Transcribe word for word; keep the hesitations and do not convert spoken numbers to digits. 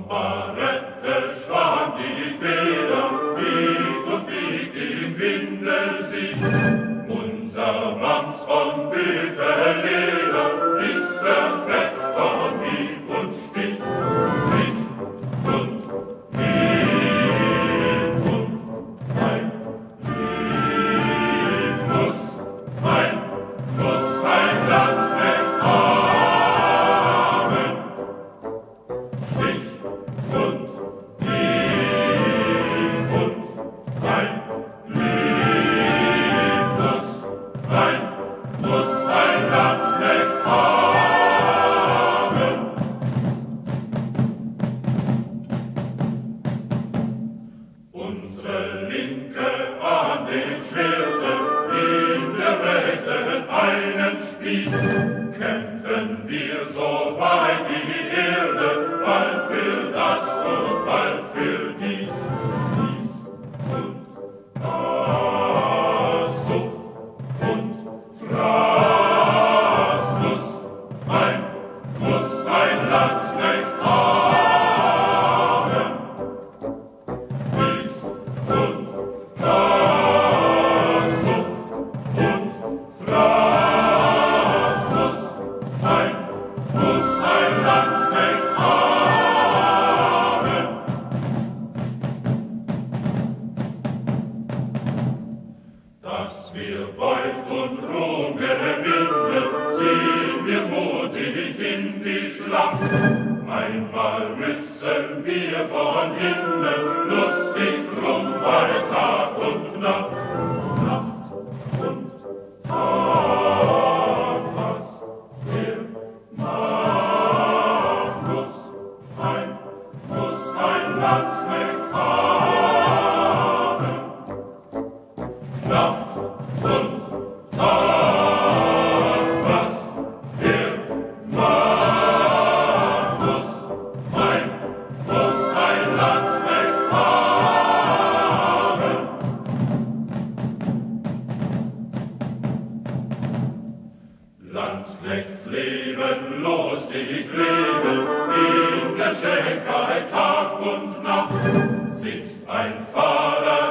Barette schwankt die Feder, biegt und biegt im Winde sich. Unser Wams von Büffelleder ist zerfetzt von Hieb und Stich. Stich und Hieb und ein Hieb muss, ein, muss ein Landsknecht haben. Stich und Hieb und ein Hieb muss, ein, muss ein Landsknecht haben. Unsere Linke an dem Schwerte, in der Rechten einen Spieß. Kämpfen wir so weit die Erde, bald für das und bald für dies. Dies und das, Suff und Fraß muss ein, muss ein Landsknecht haben. Dies und das, Suff und Fraß muss ein, muss ein Landsknecht haben. Dass wir Beut und Ruhm gewinnen, ziehen wir mutig in die Schlacht. Einmal müssen wir von innen lustig drum bei Tag und Nacht. Nacht und Tag, was wir machen muss, ein, muss ein Landsknecht haben. Nacht und Tag, was wir machen muss, ein, muss ein Landsknecht haben. Landsknechtsleben, lustig leben, in der Schenkheit Tag und Nacht, sitzt ein Vater